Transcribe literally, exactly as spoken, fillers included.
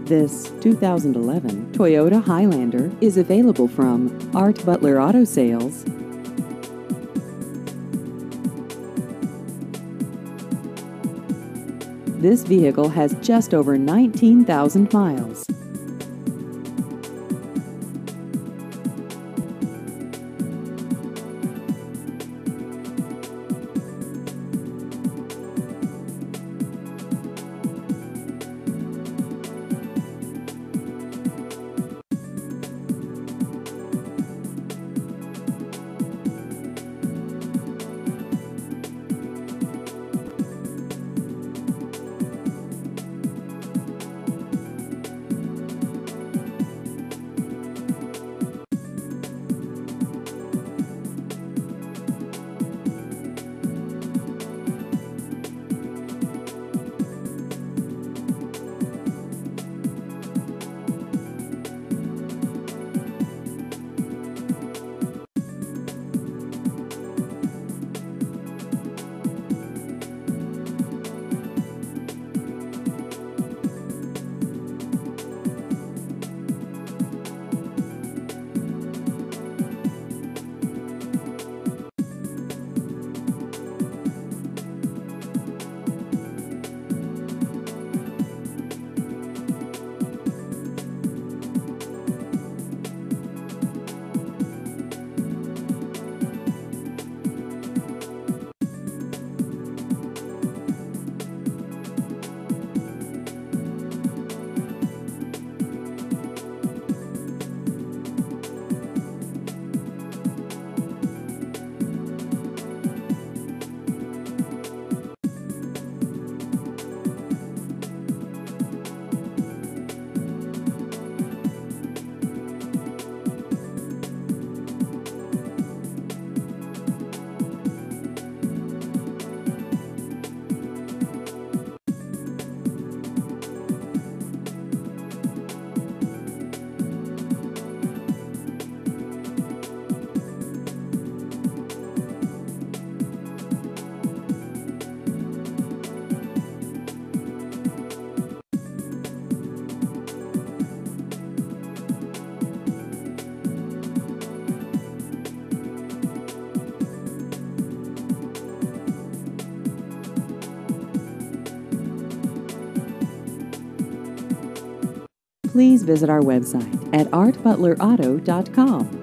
This two thousand eleven Toyota Highlander is available from Art Butler Auto Sales. This vehicle has just over nineteen thousand miles. Please visit our website at art butler auto dot com.